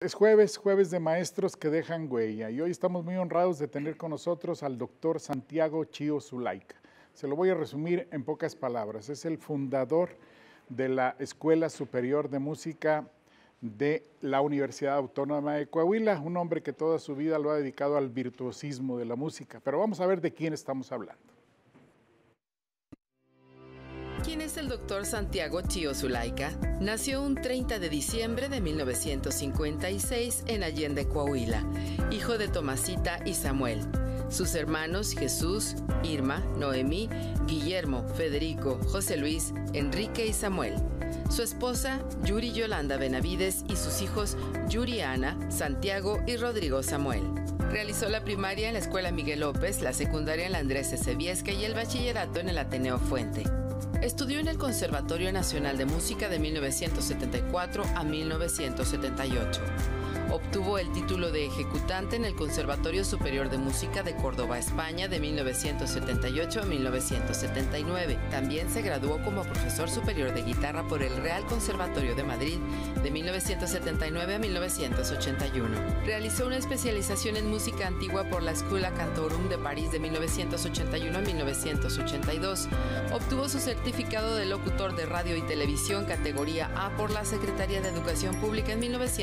Es jueves de maestros que dejan huella y hoy estamos muy honrados de tener con nosotros al doctor Santiago Chío Zulaika. Se lo voy a resumir en pocas palabras. Es el fundador de la Escuela Superior de Música de la Universidad Autónoma de Coahuila, un hombre que toda su vida lo ha dedicado al virtuosismo de la música. Pero vamos a ver de quién estamos hablando. ¿Quién es el doctor Santiago Chío Zulaika? Nació un 30 de diciembre de 1956 en Allende, Coahuila, hijo de Tomasita y Samuel. Sus hermanos Jesús, Irma, Noemí, Guillermo, Federico, José Luis, Enrique y Samuel. Su esposa, Yuri Yolanda Benavides, y sus hijos, Yuri Ana, Santiago y Rodrigo Samuel. Realizó la primaria en la Escuela Miguel López, la secundaria en la Andrés S. Viesca y el bachillerato en el Ateneo Fuente. Estudió en el Conservatorio Nacional de Música de 1974 a 1978. Obtuvo el título de ejecutante en el Conservatorio Superior de Música de Córdoba, España, de 1978 a 1979. También se graduó como profesor superior de guitarra por el Real Conservatorio de Madrid, de 1979 a 1981. Realizó una especialización en música antigua por la Schola Cantorum de París de 1981 a 1982. Obtuvo su certificado de locutor de radio y televisión categoría A por la Secretaría de Educación Pública en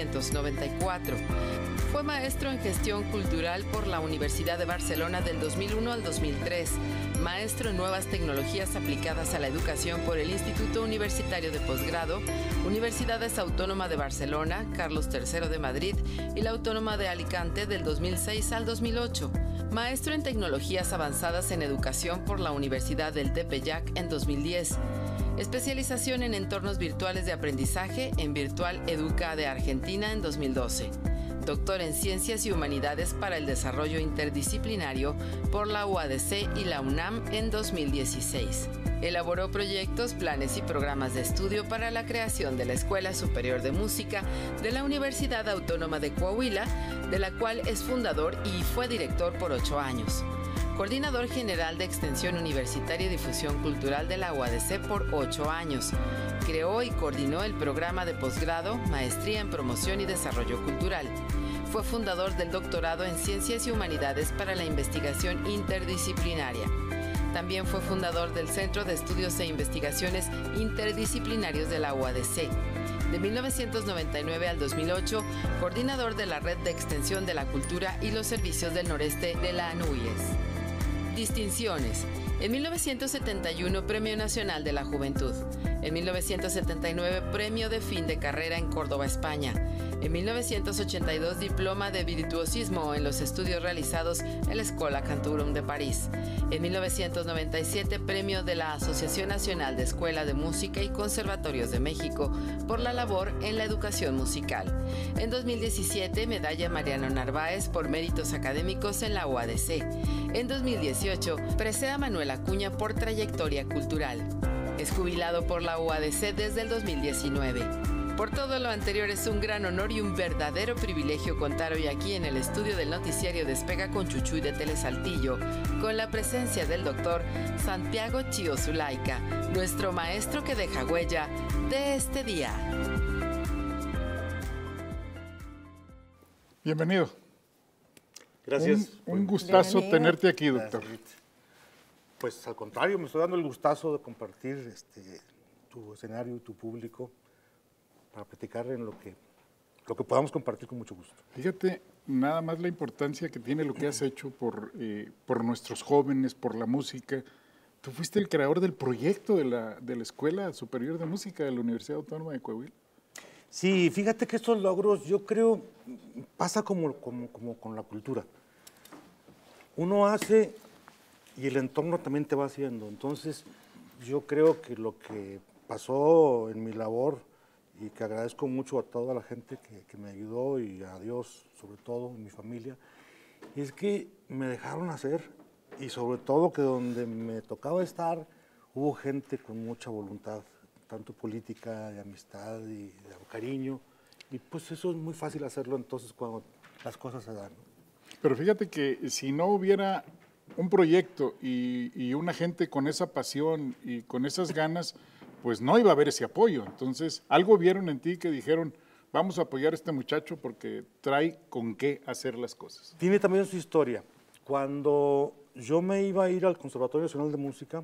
1994. Fue maestro en gestión cultural por la Universidad de Barcelona del 2001 al 2003, maestro en nuevas tecnologías aplicadas a la educación por el Instituto Universitario de Posgrado, Universidades Autónoma de Barcelona, Carlos III de Madrid y la Autónoma de Alicante del 2006 al 2008, maestro en tecnologías avanzadas en educación por la Universidad del Tepeyac en 2010, especialización en entornos virtuales de aprendizaje en Virtual Educa de Argentina en 2012. Doctor en Ciencias y Humanidades para el Desarrollo Interdisciplinario por la UADC y la UNAM en 2016. Elaboró proyectos, planes y programas de estudio para la creación de la Escuela Superior de Música de la Universidad Autónoma de Coahuila, de la cual es fundador y fue director por 8 años. Coordinador General de Extensión Universitaria y Difusión Cultural de la UADC por 8 años. Creó y coordinó el programa de posgrado Maestría en Promoción y Desarrollo Cultural. Fue fundador del doctorado en Ciencias y Humanidades para la Investigación Interdisciplinaria. También fue fundador del Centro de Estudios e Investigaciones Interdisciplinarios de la UADC. De 1999 al 2008, coordinador de la Red de Extensión de la Cultura y los Servicios del Noreste de la ANUYES. Distinciones. En 1971, Premio Nacional de la Juventud. En 1979, Premio de Fin de Carrera en Córdoba, España. En 1982, Diploma de Virtuosismo en los estudios realizados en la Schola Cantorum de París. En 1997, Premio de la Asociación Nacional de Escuela de Música y Conservatorios de México por la labor en la educación musical. En 2017, Medalla Mariano Narváez por méritos académicos en la UADC. En 2018, presea Manuel Acuña por trayectoria cultural. Es jubilado por la UADC desde el 2019. Por todo lo anterior, es un gran honor y un verdadero privilegio contar hoy aquí en el estudio del noticiario Despega con Chuchuy de Telesaltillo, con la presencia del doctor Santiago Chío Zulaika, nuestro maestro que deja huella de este día. Bienvenido. Gracias. Un gustazo tenerte aquí, doctor. Gracias. Pues al contrario, me estoy dando el gustazo de compartir tu escenario y tu público para platicar en lo que podamos compartir con mucho gusto. Fíjate nada más la importancia que tiene lo que has hecho por nuestros jóvenes, por la música. Tú fuiste el creador del proyecto de la Escuela Superior de Música de la Universidad Autónoma de Coahuila. Sí, fíjate que estos logros, yo creo, pasa como con la cultura. Uno hace y el entorno también te va haciendo. Entonces, yo creo que lo que pasó en mi labor, y que agradezco mucho a toda la gente que me ayudó y a Dios, sobre todo, y mi familia, es que me dejaron hacer y sobre todo que donde me tocaba estar hubo gente con mucha voluntad, tanto política, de amistad y de cariño, y pues eso es muy fácil hacerlo entonces cuando las cosas se dan, ¿no? Pero fíjate que si no hubiera un proyecto y una gente con esa pasión y con esas ganas, pues no iba a haber ese apoyo. Entonces, algo vieron en ti que dijeron, vamos a apoyar a este muchacho porque trae con qué hacer las cosas. Tiene también su historia. Cuando yo me iba a ir al Conservatorio Nacional de Música,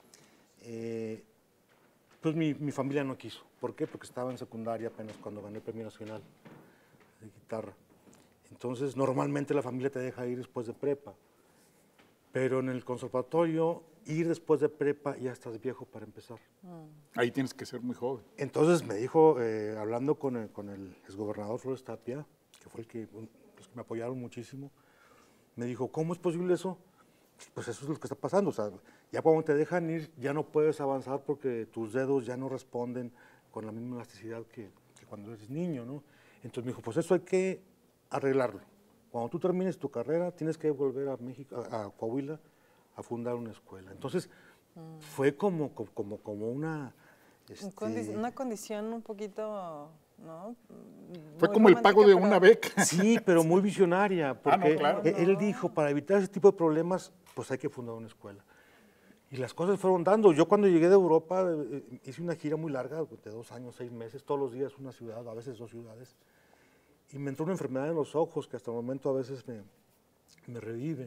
pues mi familia no quiso. ¿Por qué? Porque estaba en secundaria apenas cuando gané el Premio Nacional de Guitarra. Entonces, normalmente la familia te deja ir después de prepa. Pero en el conservatorio, ir después de prepa ya estás viejo para empezar. Ahí tienes que ser muy joven. Entonces me dijo, hablando con el exgobernador Flores Tapia, que fue los que me apoyaron muchísimo, me dijo, ¿cómo es posible eso? Pues eso es lo que está pasando. O sea, ya cuando te dejan ir, ya no puedes avanzar porque tus dedos ya no responden con la misma elasticidad que cuando eres niño, ¿no? Entonces me dijo, pues eso hay que arreglarlo. Cuando tú termines tu carrera, tienes que volver a México, a Coahuila, a fundar una escuela. Entonces, fue como una... Una condición un poquito, ¿no? Fue Muy como el pago de romántica, una pero- beca. Sí, pero muy visionaria, porque no, claro. él dijo, para evitar ese tipo de problemas, pues hay que fundar una escuela. Y las cosas fueron dando. Yo cuando llegué de Europa, hice una gira muy larga, de 2 años, 6 meses, todos los días una ciudad, a veces 2 ciudades. Y me entró una enfermedad en los ojos que hasta el momento a veces me revive.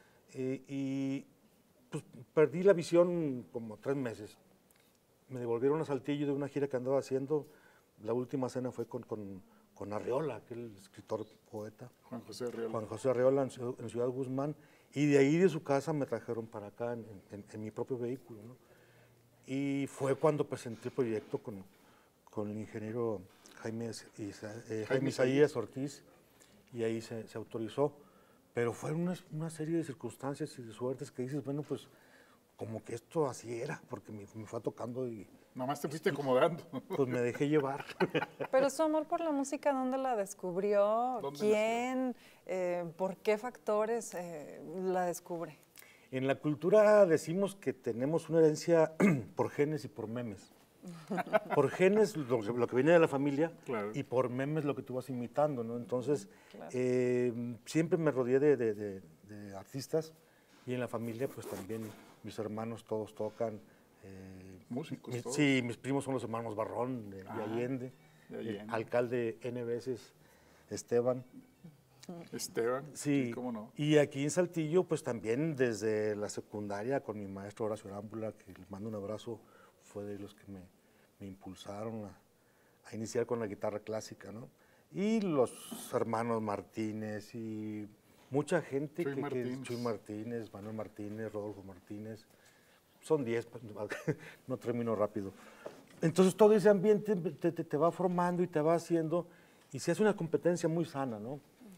Y pues perdí la visión como 3 meses. Me devolvieron a Saltillo de una gira que andaba haciendo. La última cena fue con Arreola, aquel escritor poeta. Juan José Arreola. Juan José Arreola en Ciudad Guzmán. Y de ahí de su casa me trajeron para acá en mi propio vehículo, ¿no? Y fue cuando presenté el proyecto con el ingeniero Jaime Isaías Ortiz, y ahí se autorizó. Pero fue una serie de circunstancias y de suertes que dices, bueno, pues como que esto así era, porque me fue tocando y Nomás te fuiste acomodando. pues me dejé llevar. Pero su amor por la música, ¿dónde la descubrió? ¿Dónde ¿Quién? ¿Por qué factores la descubre? En la cultura decimos que tenemos una herencia por genes y por memes. Por genes lo que viene de la familia, Claro. y por memes lo que tú vas imitando, ¿no? Entonces, Claro. siempre me rodeé de artistas, y en la familia pues también mis hermanos todos tocan. Músicos, todos. Sí, mis primos son los hermanos Barrón de Allende, de Allende. el alcalde N veces, Esteban. Esteban. Sí, ¿Cómo no? y aquí en Saltillo, pues también desde la secundaria con mi maestro Horacio Arámbula, que le mando un abrazo, fue de los que me impulsaron a iniciar con la guitarra clásica, ¿no? Y los hermanos Martínez y mucha gente Chuy Martínez. Chuy Martínez, Manuel Martínez, Rodolfo Martínez, son 10, pues, no termino rápido. Entonces todo ese ambiente te va formando y te va haciendo, y se hace una competencia muy sana, ¿no?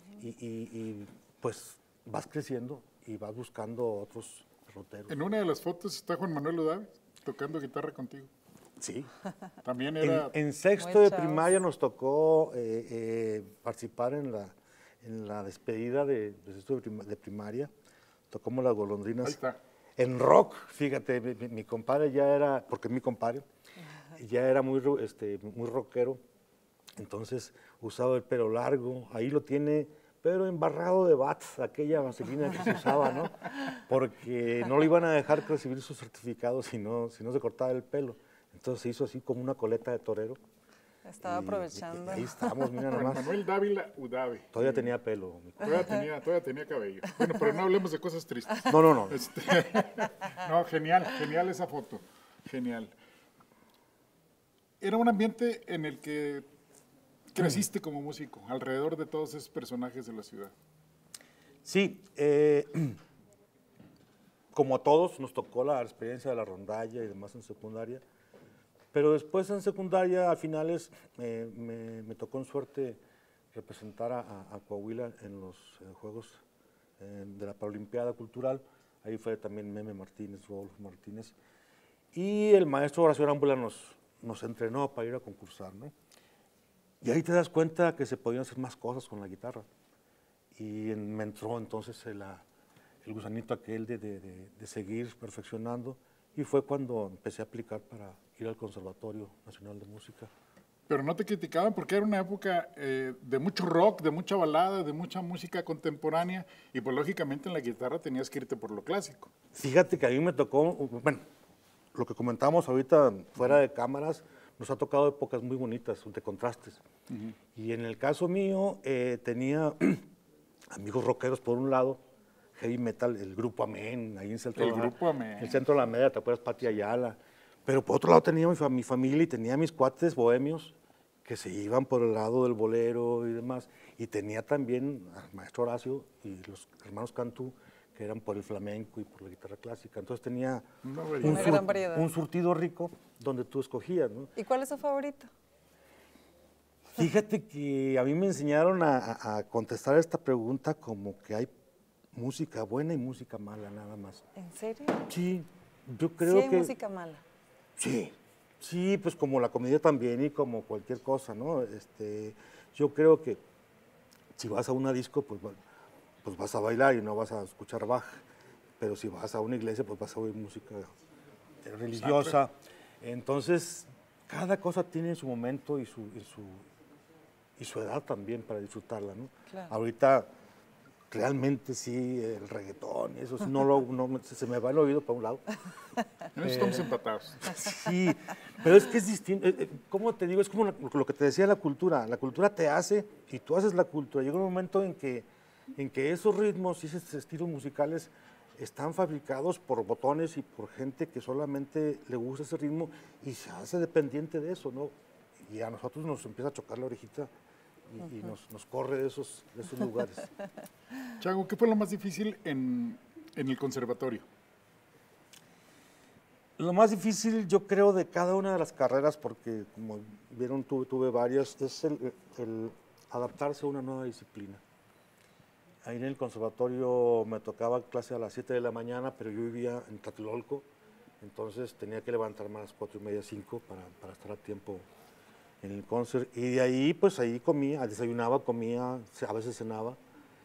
Y pues vas creciendo y vas buscando otros derroteros. En una de las fotos está Juan Manuel Udabe tocando guitarra contigo. Sí. También era... En sexto Muy de chavos. primaria nos tocó participar en la despedida de sexto de primaria. Tocamos las golondrinas. Ahí está. En rock, fíjate, mi compadre ya era, porque es mi compadre, ya era muy rockero. Entonces usaba el pelo largo, ahí lo tiene, pero embarrado de bats, aquella vaselina que se usaba, ¿no? Porque no le iban a dejar recibir su certificado si no se cortaba el pelo. Entonces se hizo así como una coleta de torero. Estaba Y aprovechando. ahí estamos, mira Juan nomás. Manuel Dávila Udabe. Todavía tenía pelo. Todavía tenía cabello. Bueno, pero no hablemos de cosas tristes. No. No, genial esa foto. Genial. Era un ambiente en el que creciste como músico, alrededor de todos esos personajes de la ciudad. Sí, como a todos nos tocó la experiencia de la rondalla y demás en secundaria, pero después en secundaria, a finales, me tocó en suerte representar a Coahuila en los Juegos de la Paralimpiada Cultural. Ahí fue también Meme Martínez, Rodolfo Martínez, y el maestro Horacio Arámbula nos entrenó para ir a concursar, ¿no? Y ahí te das cuenta que se podían hacer más cosas con la guitarra. Y me entró entonces el gusanito aquel de seguir perfeccionando, y fue cuando empecé a aplicar para ir al Conservatorio Nacional de Música. Pero no te criticaban porque era una época de mucho rock, de mucha balada, de mucha música contemporánea, y pues lógicamente en la guitarra tenías que irte por lo clásico. Fíjate que a mí me tocó, bueno, lo que comentábamos ahorita fuera de cámaras, nos ha tocado épocas muy bonitas, de contrastes. Y en el caso mío, tenía amigos rockeros por un lado, heavy metal, el Grupo Amén, ahí en el centro de la Media, ¿te acuerdas? Pati Ayala. Pero por otro lado tenía mi familia y tenía mis cuates bohemios que se iban por el lado del bolero y demás. Y tenía también al maestro Horacio y los hermanos Cantú, que eran por el flamenco y por la guitarra clásica. Entonces tenía una gran variedad. Un surtido rico donde tú escogías, ¿no? ¿Y cuál es su favorito? Fíjate que a mí me enseñaron a contestar esta pregunta como que hay música buena y música mala, nada más. ¿En serio? Sí, yo creo sí, que... hay música mala. Sí, pues como la comedia también y como cualquier cosa, ¿no? Yo creo que si vas a una disco, pues vas a bailar y no vas a escuchar Bach, pero si vas a una iglesia, pues vas a oír música religiosa. Entonces, cada cosa tiene su momento y su edad también para disfrutarla, ¿no? Claro. Ahorita, realmente sí, el reggaetón, eso sí, se me va el oído para un lado. No estamos empatados. Sí, pero es que es distinto. ¿Cómo te digo? Es como lo que te decía la cultura. La cultura te hace y tú haces la cultura. Llega un momento en que esos ritmos y esos estilos musicales están fabricados por botones y por gente que solamente le gusta ese ritmo y se hace dependiente de eso, ¿no? Y a nosotros nos empieza a chocar la orejita y nos corre de esos lugares. Chago, ¿qué fue lo más difícil en el conservatorio? Lo más difícil, yo creo, de cada una de las carreras, porque como vieron, tuve varias, es el adaptarse a una nueva disciplina. Ahí en el conservatorio me tocaba clase a las 7 de la mañana, pero yo vivía en Tlatelolco, entonces tenía que levantarme a las 4:30, 5 para estar a tiempo en el concert. Y de ahí, pues ahí comía, desayunaba, comía, a veces cenaba.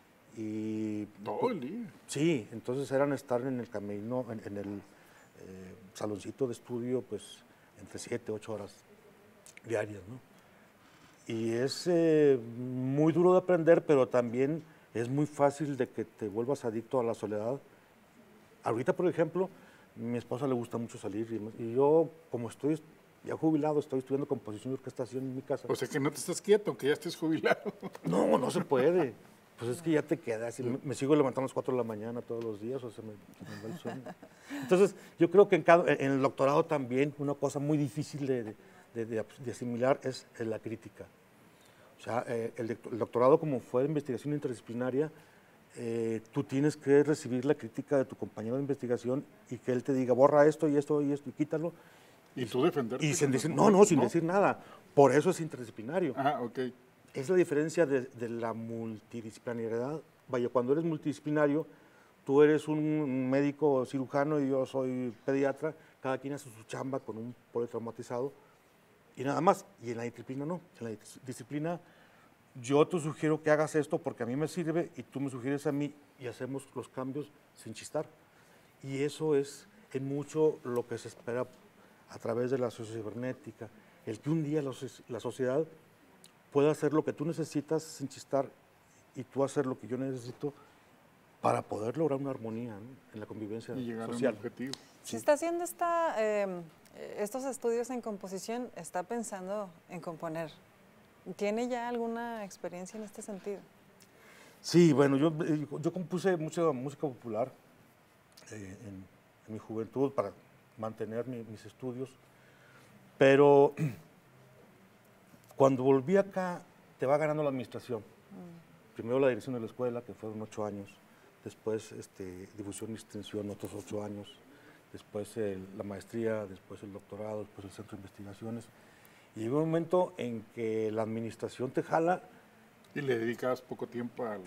Y, Todo el día. Sí, entonces eran estar en el camino, en el saloncito de estudio, pues entre 7, 8 horas diarias, ¿no? Y es muy duro de aprender, pero también es muy fácil de que te vuelvas adicto a la soledad. Ahorita, por ejemplo, a mi esposa le gusta mucho salir y yo, como estoy ya jubilado, estoy estudiando composición y orquestación en mi casa. O sea que no te estás quieto, aunque ya estés jubilado. No se puede. Pues es que ya te quedas. Me sigo levantando a las 4 de la mañana todos los días, o sea, me va el sueño. Entonces, yo creo que en el doctorado también una cosa muy difícil de asimilar es la crítica. O sea, el doctorado, como fue de investigación interdisciplinaria, tú tienes que recibir la crítica de tu compañero de investigación y que él te diga, borra esto y esto y esto y quítalo. Y tú defenderte. Y sin decir, sin decir nada. Por eso es interdisciplinario. Ah, ok. Es la diferencia de la multidisciplinariedad. Vaya, cuando eres multidisciplinario, tú eres un médico cirujano y yo soy pediatra, cada quien hace su chamba con un politraumatizado y nada más. Y en la disciplina no. En la disciplina yo te sugiero que hagas esto porque a mí me sirve y tú me sugieres a mí y hacemos los cambios sin chistar. Y eso es en mucho lo que se espera a través de la sociocibernética, el que un día la sociedad pueda hacer lo que tú necesitas sin chistar y tú hacer lo que yo necesito para poder lograr una armonía, ¿no? En la convivencia Y llegar social. a un objetivo. Si está haciendo estos estudios en composición, está pensando en componer. ¿Tiene ya alguna experiencia en este sentido? Sí, bueno, yo compuse mucha música popular en mi juventud para mantener mis estudios, pero cuando volví acá te va ganando la administración. Primero la dirección de la escuela, que fueron 8 años, después difusión y extensión, otros 8 años, después la maestría, después el doctorado, después el centro de investigaciones. Y llegó un momento en que la administración te jala. Y le dedicabas poco tiempo al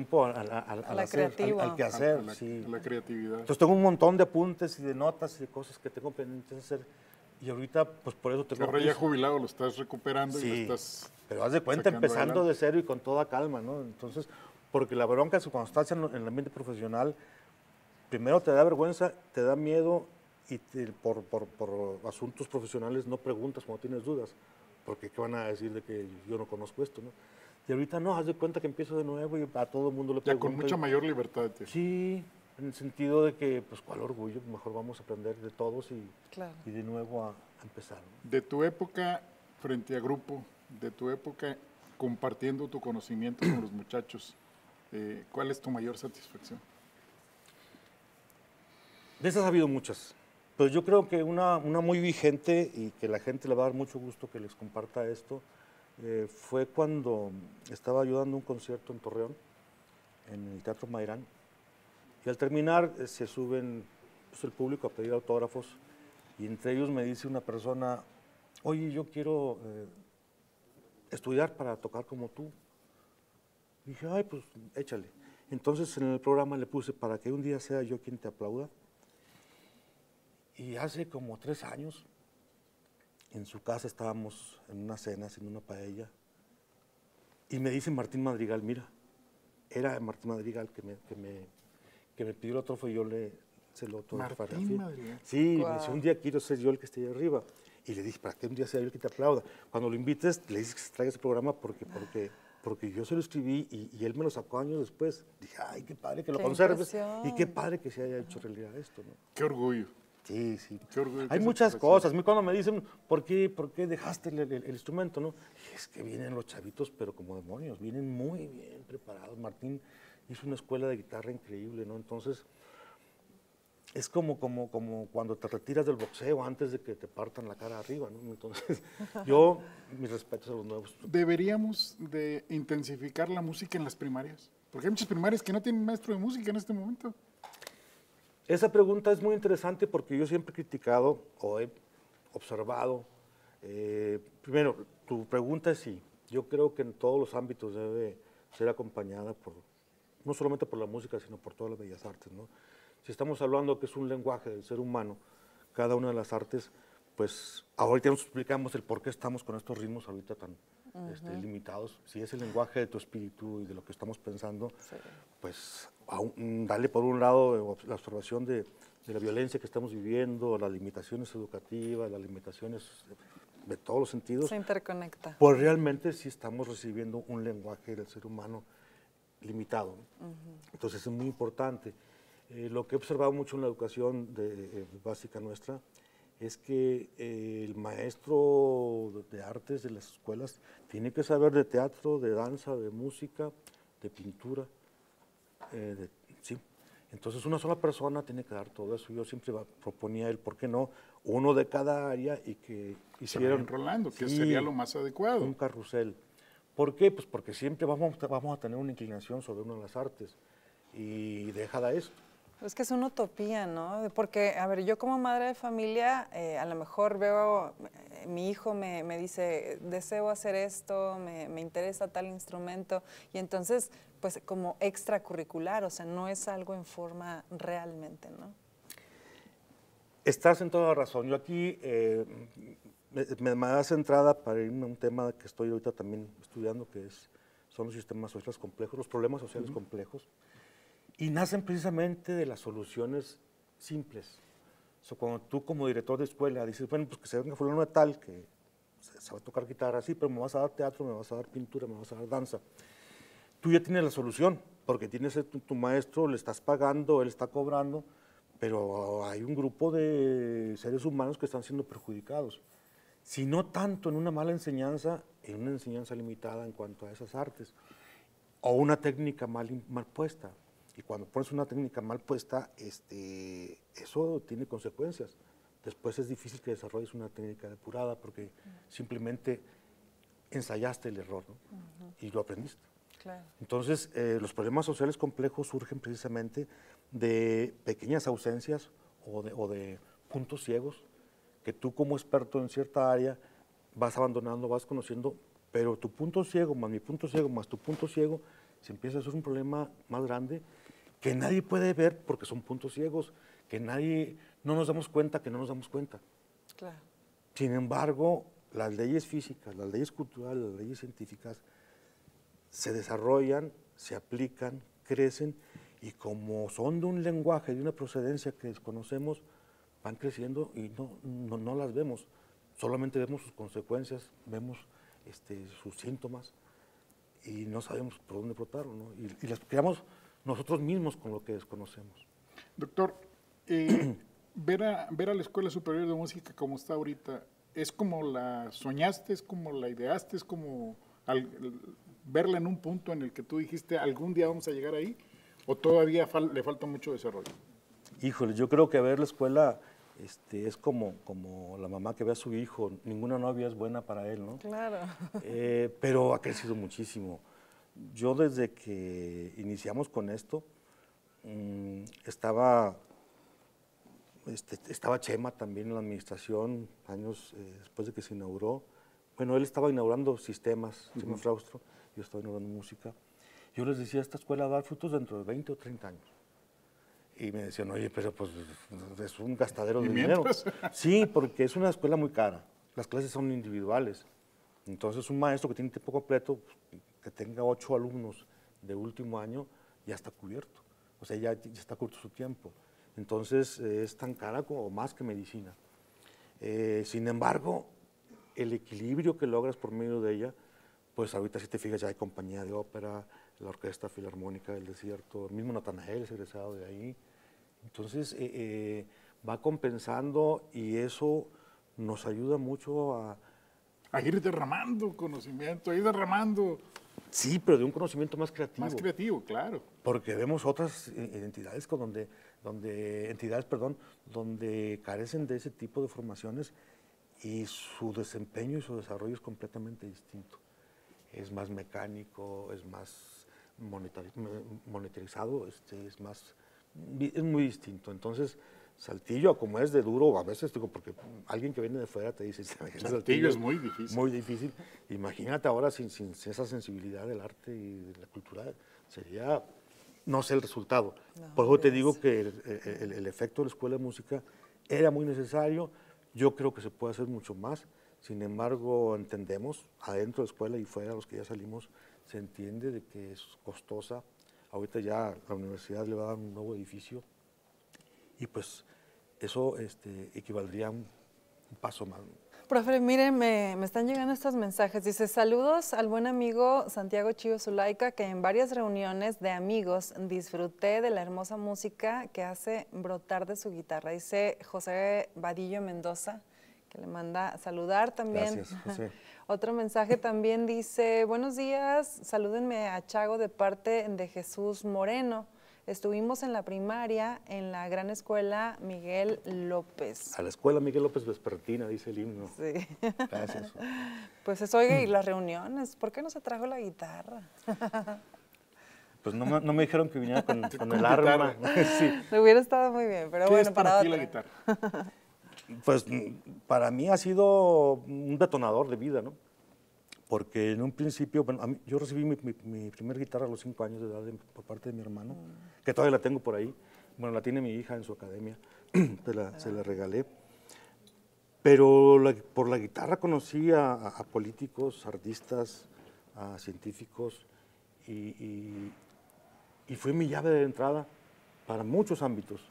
la creativa. al quehacer. a la creatividad. Entonces tengo un montón de apuntes y de notas y de cosas que tengo pendientes de hacer. Y ahorita, pues por eso tengo... Ahora ya jubilado lo estás recuperando y Sí, lo estás... pero haz de cuenta sacando empezando adelante. de cero y con toda calma, ¿no? Entonces, porque la bronca es que cuando estás en el ambiente profesional, primero te da vergüenza, te da miedo y por asuntos profesionales no preguntas cuando tienes dudas, porque ¿qué van a decir de que yo no conozco esto, no? Y ahorita no, haz de cuenta que empiezo de nuevo y a todo el mundo le Ya pregunto. con mucha mayor libertad. Sí, en el sentido de que, pues, cuál orgullo, mejor vamos a aprender de todos Claro. y de nuevo a empezar, ¿no? De tu época frente a grupo, de tu época compartiendo tu conocimiento con los muchachos, ¿cuál es tu mayor satisfacción? De esas ha habido muchas, pero yo creo que una muy vigente y que la gente le va a dar mucho gusto que les comparta esto, fue cuando estaba yo dando un concierto en Torreón, en el Teatro Mairán, y al terminar se suben pues, el público a pedir autógrafos, y entre ellos me dice una persona, oye, yo quiero estudiar para tocar como tú. Y dije, ay, pues échale. Entonces en el programa le puse, para que un día sea yo quien te aplauda. Y hace como 3 años, en su casa estábamos en una cena, haciendo una paella, y me dice Martín Madrigal, mira, era Martín Madrigal que me pidió el autógrafo y yo se lo autografié. Martín Madrigal. Sí, Guau. me dice, un día quiero ser yo el que esté ahí arriba. Y le dije, para que un día sea yo el que te aplauda. Cuando lo invites, le dices que se traiga ese programa porque yo se lo escribí y él me lo sacó años después. Dije, ay, qué padre que lo Qué conserves impresión. y qué padre que se haya hecho realidad esto, ¿no? Qué orgullo. Sí, sí. Qué orgullo, Hay qué muchas satisfacción. cosas. A mí cuando me dicen, ¿por qué dejaste el instrumento? ¿No? Y es que vienen los chavitos, pero como demonios, vienen muy bien preparados. Martín hizo una escuela de guitarra increíble, ¿no? Entonces, es como cuando te retiras del boxeo antes de que te partan la cara arriba, ¿no? Entonces, mis respetos a los nuevos. ¿Deberíamos de intensificar la música en las primarias? Porque hay muchas primarias que no tienen maestro de música en este momento. Esa pregunta es muy interesante porque yo siempre he criticado o he observado. Primero, tu pregunta es sí. Yo creo que en todos los ámbitos debe ser acompañada no solamente por la música, sino por todas las bellas artes, ¿no? Si estamos hablando que es un lenguaje del ser humano, cada una de las artes, pues ahorita nos explicamos el por qué estamos con estos ritmos ahorita tan limitados. Si es el lenguaje de tu espíritu y de lo que estamos pensando, Sí. pues dale por un lado la observación de la violencia que estamos viviendo, las limitaciones educativas, las limitaciones de todos los sentidos, Se interconecta. pues realmente sí estamos recibiendo un lenguaje del ser humano limitado, ¿no? Entonces es muy importante. Lo que he observado mucho en la educación básica nuestra es que el maestro de artes de las escuelas tiene que saber de teatro, de danza, de música, de pintura, sí. Entonces una sola persona tiene que dar todo eso. Yo siempre proponía el por qué no, uno de cada área y que Se hicieran vayan rolando, que sí, sería lo más adecuado. un carrusel. ¿Por qué? Pues porque siempre vamos a tener una inclinación sobre una de las artes y déjala esto. Es que es una utopía, ¿no? Porque, a ver, yo como madre de familia, a lo mejor veo, mi hijo me dice, deseo hacer esto, me interesa tal instrumento, y entonces, pues como extracurricular, o sea, no es algo en forma realmente, ¿no? Estás en toda razón. Yo aquí me das entrada para irme a un tema que estoy ahorita también estudiando, son los sistemas sociales complejos, los problemas sociales complejos. Y nacen precisamente de las soluciones simples. O sea, cuando tú como director de escuela dices, bueno, pues que se venga fulano de tal, que se va a tocar guitarra así, pero me vas a dar teatro, me vas a dar pintura, me vas a dar danza. Tú ya tienes la solución, porque tienes tu maestro, le estás pagando, él está cobrando, pero hay un grupo de seres humanos que están siendo perjudicados. Si no tanto en una mala enseñanza, en una enseñanza limitada en cuanto a esas artes, o una técnica mal puesta. Y cuando pones una técnica mal puesta, eso tiene consecuencias. Después es difícil que desarrolles una técnica depurada porque simplemente ensayaste el error, ¿no? Y lo aprendiste. Claro. Entonces, los problemas sociales complejos surgen precisamente de pequeñas ausencias o de puntos ciegos que tú como experto en cierta área vas abandonando, vas conociendo, pero tu punto ciego más mi punto ciego más tu punto ciego se empieza a hacer un problema más grande que nadie puede ver porque son puntos ciegos, que no nos damos cuenta que no nos damos cuenta. Claro. Sin embargo, las leyes físicas, las leyes culturales, las leyes científicas se desarrollan, se aplican, crecen y como son de un lenguaje, de una procedencia que desconocemos, van creciendo y no las vemos. Solamente vemos sus consecuencias, vemos sus síntomas y no sabemos por dónde brotaron, ¿no? Y las creamos nosotros mismos con lo que desconocemos. Doctor, ver a la Escuela Superior de Música como está ahorita, ¿es como la soñaste, es como la ideaste, es como verla en un punto en el que tú dijiste algún día vamos a llegar ahí? ¿O todavía le falta mucho desarrollo? Híjole, yo creo que ver la escuela es como la mamá que ve a su hijo. Ninguna novia es buena para él, ¿no? Claro. Pero ha crecido muchísimo. Yo desde que iniciamos con esto, estaba Chema también en la administración, años después de que se inauguró. Bueno, él estaba inaugurando sistemas, Chema Fraustro, yo estaba inaugurando música. Yo les decía, esta escuela va a dar frutos dentro de 20 o 30 años. Y me decían, oye, pero pues es un gastadero de dinero. Sí, porque es una escuela muy cara. Las clases son individuales. Entonces, un maestro que tiene tiempo completo, que tenga 8 alumnos de último año, ya está cubierto. O sea, ya está corto su tiempo. Entonces, es tan cara como más que medicina. Sin embargo, el equilibrio que logras por medio de ella, pues ahorita si te fijas ya hay compañía de ópera, la Orquesta Filarmónica del Desierto, el mismo Natanael es egresado de ahí. Entonces, va compensando y eso nos ayuda mucho a ir derramando conocimiento, a ir derramando. Sí, pero de un conocimiento más creativo. Más creativo, claro. Porque vemos otras entidades donde carecen de ese tipo de formaciones y su desempeño y su desarrollo es completamente distinto. Es más mecánico, es más monetarizado, es muy distinto. Entonces, Saltillo, como es de duro, a veces digo, porque alguien que viene de fuera te dice, Saltillo es muy difícil. Muy difícil. Imagínate ahora sin esa sensibilidad del arte y de la cultura, sería, no sé el resultado. No, por eso te digo que el efecto de la Escuela de Música era muy necesario. Yo creo que se puede hacer mucho más. Sin embargo, entendemos, adentro de la escuela y fuera, los que ya salimos, se entiende de que es costosa. Ahorita ya la universidad le va a dar un nuevo edificio y pues eso equivaldría a un paso más. Profe, miren, me están llegando estos mensajes. Dice, saludos al buen amigo Santiago Chío Zulaika, que en varias reuniones de amigos disfruté de la hermosa música que hace brotar de su guitarra. Dice José Vadillo Mendoza, que le manda saludar también. Gracias, José. Otro mensaje también dice, buenos días, salúdenme a Chago de parte de Jesús Moreno. Estuvimos en la primaria en la gran escuela Miguel López. A la escuela Miguel López Vespertina, dice el himno. Sí. Gracias. Pues eso, oye, y las reuniones, ¿por qué no se trajo la guitarra? Pues no me dijeron que viniera con el arma. Sí. Le hubiera estado muy bien, pero ¿Qué bueno, es para ti la otra. guitarra? Pues para mí ha sido un detonador de vida, ¿no? Porque en un principio, bueno, yo recibí mi primer guitarra a los 5 años de edad por parte de mi hermano, que todavía la tengo por ahí. Bueno, la tiene mi hija en su academia, se la regalé. Pero por la guitarra conocí a políticos, artistas, a científicos, y fue mi llave de entrada para muchos ámbitos.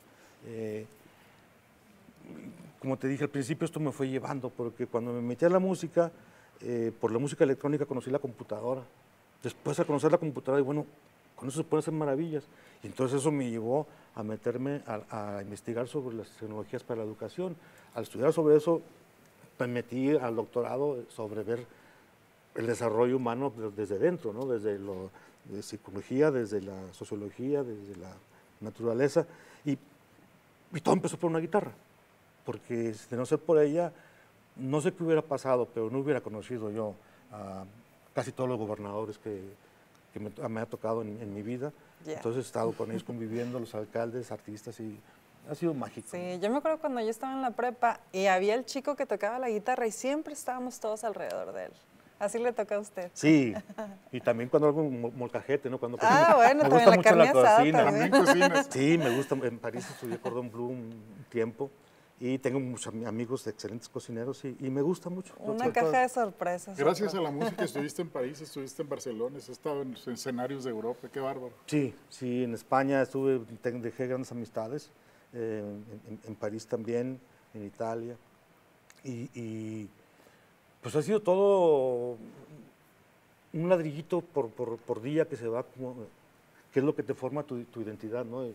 Como te dije al principio, esto me fue llevando, porque cuando me metí a la música, por la música electrónica conocí la computadora. Después de conocer la computadora, y bueno, con eso se pueden hacer maravillas. Y entonces eso me llevó a meterme a investigar sobre las tecnologías para la educación. Al estudiar sobre eso, me metí al doctorado sobre ver el desarrollo humano desde dentro, ¿no? Desde de psicología, desde la sociología, desde la naturaleza. Y todo empezó por una guitarra, porque de no ser por ella, no sé qué hubiera pasado, pero no hubiera conocido yo a casi todos los gobernadores que me ha tocado en mi vida. Yeah. Entonces he estado con ellos conviviendo, los alcaldes, artistas, y ha sido mágico. Sí, yo me acuerdo cuando yo estaba en la prepa y había el chico que tocaba la guitarra y siempre estábamos todos alrededor de él. Así le toca a usted. Sí, y también cuando hago un molcajete, ¿no? Cuando bueno, me también gusta la mucho carne la asada cocina. también. También cocinas. Sí, me gusta. En París estudié cordón bleu un tiempo y tengo muchos amigos excelentes cocineros y me gusta mucho. Una caja de sorpresas. Gracias a la música estuviste en París, estuviste en Barcelona, has estado en escenarios de Europa, qué bárbaro. Sí, en España dejé grandes amistades, en París también, en Italia, y pues ha sido todo un ladrillito por día que se va, que es lo que te forma tu identidad, ¿no?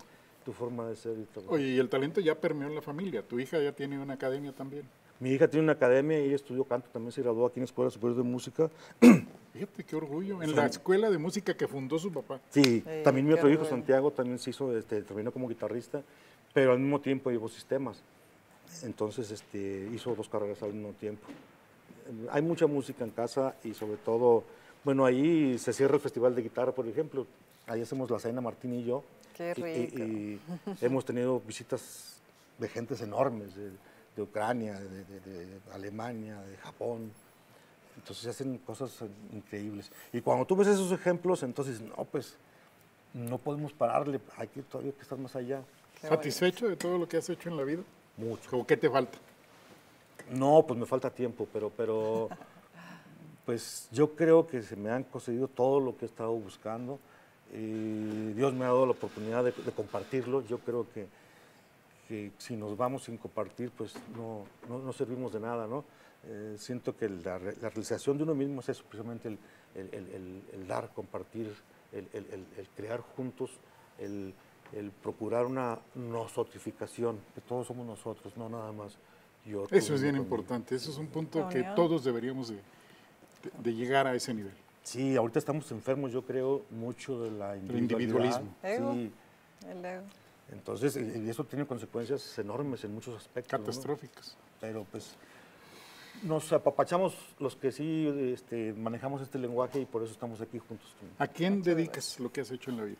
tu forma de ser y trabajar. Oye, y el talento ya permeó en la familia. Tu hija ya tiene una academia también. Mi hija tiene una academia y ella estudió canto, también se graduó aquí en la Escuela Superior de Música. Fíjate qué orgullo. En la escuela de música que fundó su papá. Sí, también mi qué otro hijo, orgullo. Santiago, también se hizo, terminó como guitarrista, pero al mismo tiempo llevó sistemas. Entonces hizo 2 carreras al mismo tiempo. Hay mucha música en casa y sobre todo, bueno, ahí se cierra el Festival de Guitarra, por ejemplo. Ahí hacemos la cena, Martín y yo. Qué rico. Y hemos tenido visitas de gentes enormes, de Ucrania, de Alemania, de Japón. Entonces se hacen cosas increíbles. Y cuando tú ves esos ejemplos, entonces, no, pues, no podemos pararle, hay que todavía que estar más allá. Qué ¿Satisfecho de todo lo que has hecho en la vida? Mucho. ¿O qué te falta? No, pues me falta tiempo, pero pues yo creo que se me han concedido todo lo que he estado buscando. Y Dios me ha dado la oportunidad de compartirlo. Yo creo que si nos vamos sin compartir, pues no servimos de nada, ¿no? Siento que la realización de uno mismo es eso, precisamente el dar, compartir, el crear juntos, el procurar una nosotrificación, que todos somos nosotros, no nada más yo. Eso es tú, bien yo, importante. Eso es un punto La que unión. todos deberíamos de llegar a ese nivel. Sí, ahorita estamos enfermos, yo creo, mucho de la individualismo. Ego. Sí, El ego. entonces, y eso tiene consecuencias enormes en muchos aspectos. ¿no? Catastróficos. Pero pues nos apapachamos los que sí manejamos este lenguaje y por eso estamos aquí juntos. ¿A quién dedicas lo que has hecho en la vida?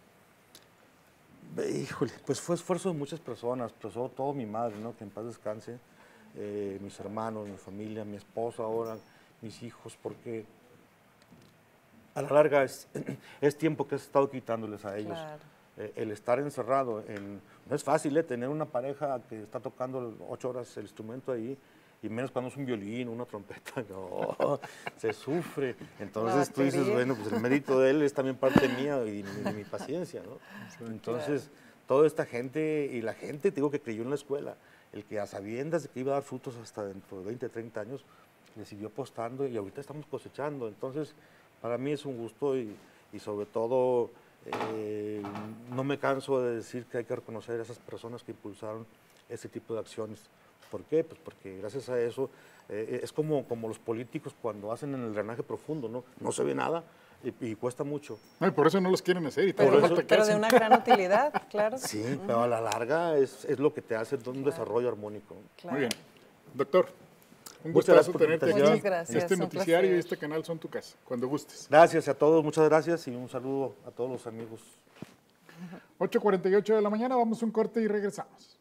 Híjole, pues fue esfuerzo de muchas personas, pero sobre todo mi madre, ¿no? Que en paz descanse, mis hermanos, mi familia, mi esposa ahora, mis hijos, porque a la larga es tiempo que has estado quitándoles a ellos. Claro. El estar encerrado, no es fácil, tener una pareja que está tocando 8 horas el instrumento ahí, y menos cuando es un violín, una trompeta, no, se sufre. Entonces tú dices, batería. bueno, pues el mérito de él es también parte mía y de mi paciencia, ¿no? Entonces, toda esta gente, y la gente, te digo, que creyó en la escuela, el que a sabiendas de que iba a dar frutos hasta dentro de 20, 30 años, le siguió apostando y ahorita estamos cosechando. Entonces, para mí es un gusto y sobre todo, no me canso de decir que hay que reconocer a esas personas que impulsaron ese tipo de acciones. ¿Por qué? Pues porque gracias a eso es como los políticos cuando hacen en el drenaje profundo, ¿no? No se ve nada y cuesta mucho. No, y por eso no los quieren hacer y todo Pero, el falta que pero de hacen. una gran utilidad, claro. Sí, pero a la larga es lo que te hace un desarrollo armónico. Claro. Muy bien. Doctor, un Muchas gustazo gracias por la tenerte aquí. invitación. Muchas gracias, Este un noticiario y placer. este canal son tu casa, cuando gustes. Gracias a todos, muchas gracias y un saludo a todos los amigos. 8:48 de la mañana, vamos a un corte y regresamos.